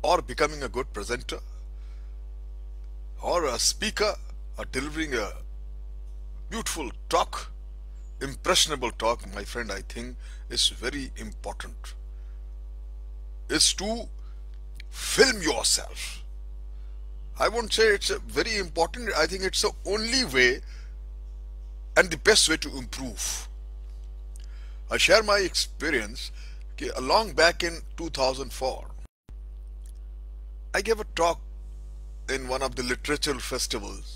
or becoming a good presenter or a speaker or delivering a beautiful talk, impressionable talk, my friend, I think is very important, is to film yourself. I won't say it's a very important, I think it's the only way and the best way to improve. I share my experience. Okay, long back in 2004, I gave a talk in one of the literature festivals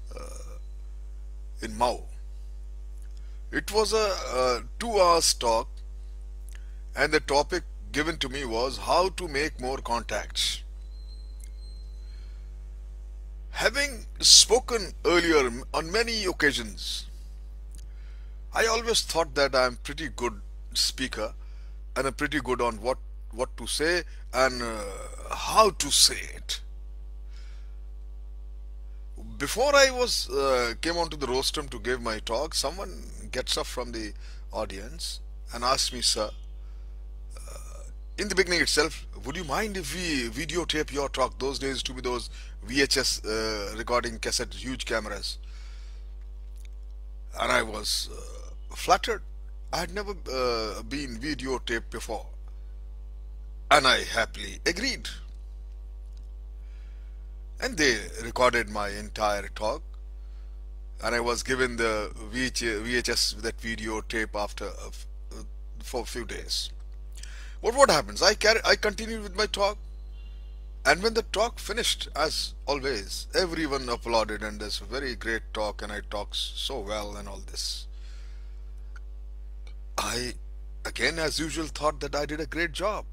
in Mao. It was a 2 hours talk, and the topic given to me was how to make more contacts. Having spoken earlier on many occasions, I always thought that I'm pretty good speaker and I'm pretty good on what to say and how to say it. Before I was came onto the rostrum to give my talk, someone gets up from the audience and asks me, sir, in the beginning itself, would you mind if we videotape your talk? Those days to be those VHS recording cassette, huge cameras. And I was flattered. I had never been videotaped before. And I happily agreed. And they recorded my entire talk. And I was given the VHS, that videotape after for a few days. But what happens? I continued with my talk. And when the talk finished, as always, everyone applauded and this very great talk and I talked so well and all this. I, again as usual, thought that I did a great job.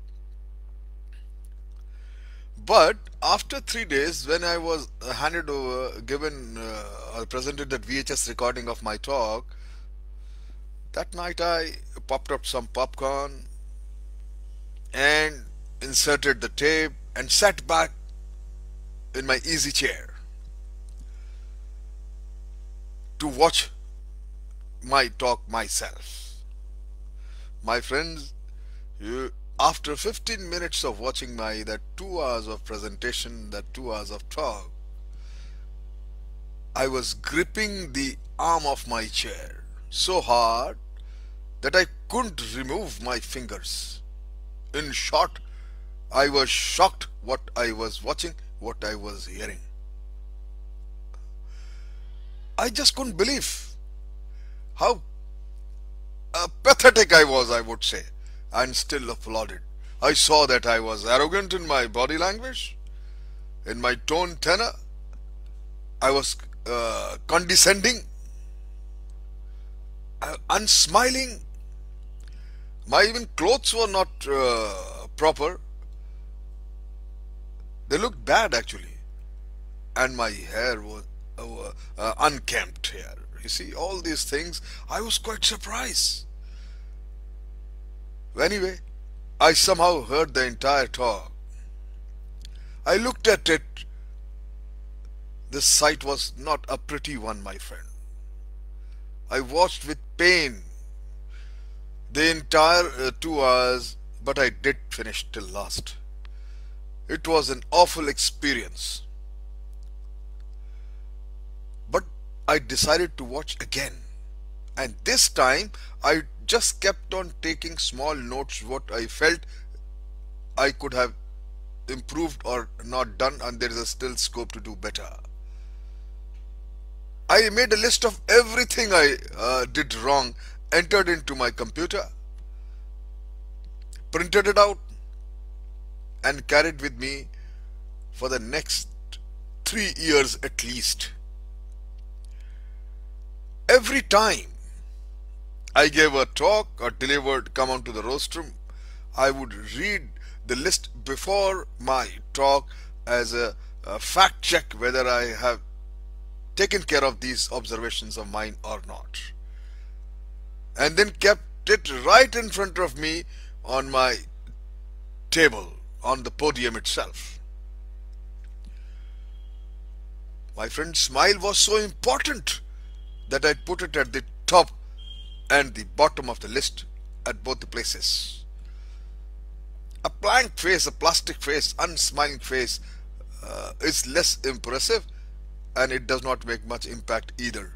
But after 3 days, when I was handed over, or presented that VHS recording of my talk, that night I popped up some popcorn and inserted the tape and sat back in my easy chair to watch my talk myself. My friends, after 15 minutes of watching that 2 hours of presentation, that 2 hours of talk, I was gripping the arm of my chair so hard that I couldn't remove my fingers. In short, I was shocked what I was watching, what I was hearing. I just couldn't believe how pathetic I was, I would say, and still applauded. I saw that I was arrogant in my body language, in my tone tenor. I was condescending, unsmiling. My even clothes were not proper. They looked bad actually, and my hair was unkempt hair. You see, all these things, I was quite surprised. Anyway, I somehow heard the entire talk. I looked at it. This sight was not a pretty one, my friend. I watched with pain the entire 2 hours, but I did finish till last. It was an awful experience. But I decided to watch again. And this time I just kept on taking small notes what I felt I could have improved or not done, and there is a still scope to do better. I made a list of everything I did wrong, entered into my computer, printed it out, and carried with me for the next 3 years at least. Every time I gave a talk or come onto the rostrum, I would read the list before my talk as a fact check whether I have taken care of these observations of mine or not, and then kept it right in front of me on my table, on the podium itself. My friend, smile was so important that I put it at the top and the bottom of the list at both the places. A blank face, a plastic face, unsmiling face is less impressive, and it does not make much impact either.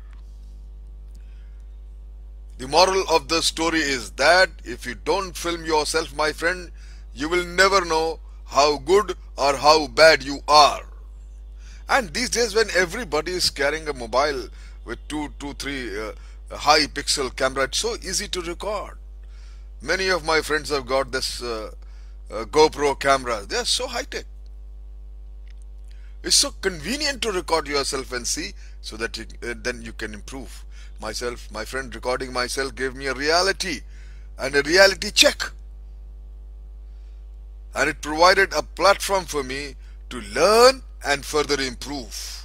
The moral of the story is that if you don't film yourself, my friend, you will never know how good or how bad you are. And these days, when everybody is carrying a mobile with three high pixel camera, it's so easy to record. Many of my friends have got this GoPro camera. They are so high tech. It's so convenient to record yourself and see, so that then you can improve. My friend, recording myself gave me a reality and a reality check. And it provided a platform for me to learn and further improve.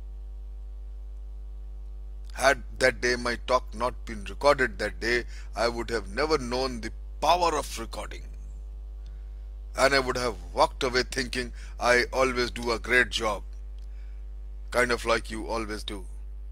Had that day my talk not been recorded that day, I would have never known the power of recording. And I would have walked away thinking I always do a great job, kind of like you always do.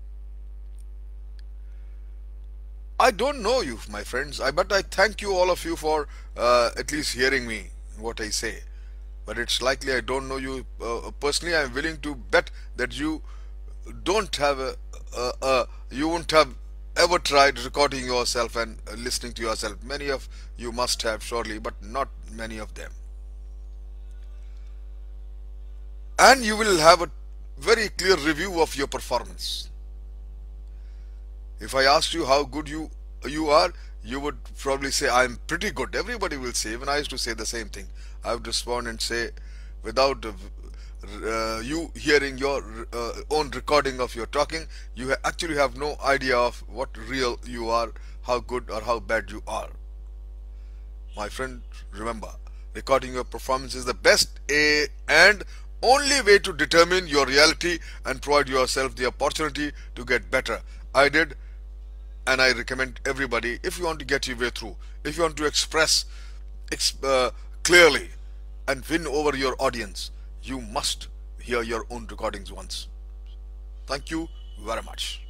I don't know you, my friends, but I thank you, all of you, for at least hearing me, what I say. But it's likely I don't know you personally. I'm willing to bet that you don't have you won't have ever tried recording yourself and listening to yourself. Many of you must have, surely, but not many of them. And you will have a very clear review of your performance. If I asked you how good you are, you would probably say, I'm pretty good. Everybody will say. Even I used to say the same thing. I would respond and say, without you hearing your own recording of your talking, you actually have no idea of what real you are, how good or how bad you are. My friend, remember, recording your performance is the best and only way to determine your reality and provide yourself the opportunity to get better. I did, and I recommend everybody, if you want to get your way through, if you want to express clearly and win over your audience, you must hear your own recordings once. Thank you very much.